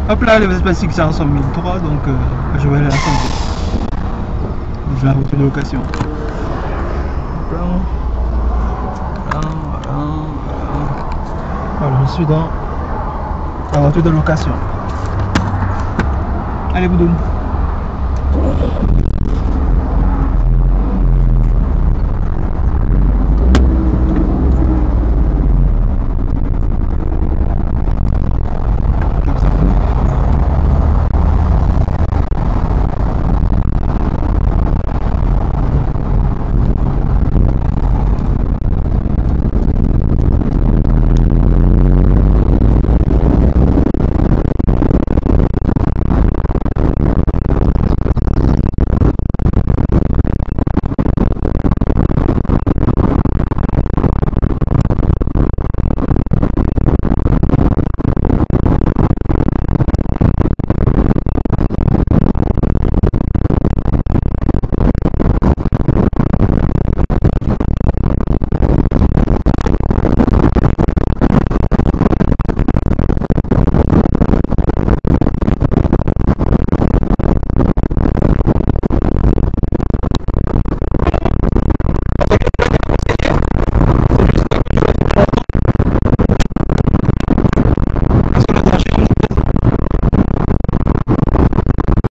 Hop là, les espaces fixés sont 1003, donc je vais aller à la santé. Je la voiture de location. Voilà, je suis dans la voiture de location. Allez, Boudoum.